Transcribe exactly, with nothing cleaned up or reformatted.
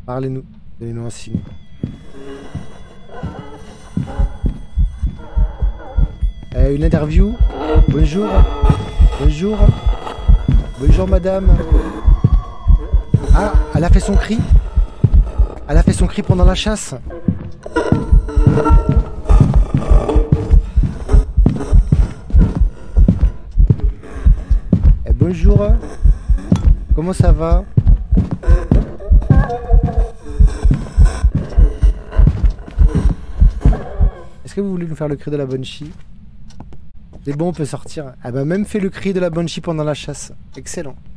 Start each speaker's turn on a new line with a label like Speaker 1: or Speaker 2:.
Speaker 1: Parlez-nous. Donnez-nous un signe. Euh, une interview. Bonjour. Bonjour. Bonjour madame. Ah, elle a fait son cri. Elle a fait son cri pendant la chasse. Eh, bonjour. Comment ça va? Est-ce que vous voulez nous faire le cri de la Banshee? C'est bon, on peut sortir. Elle m'a même fait le cri de la Banshee pendant la chasse. Excellent.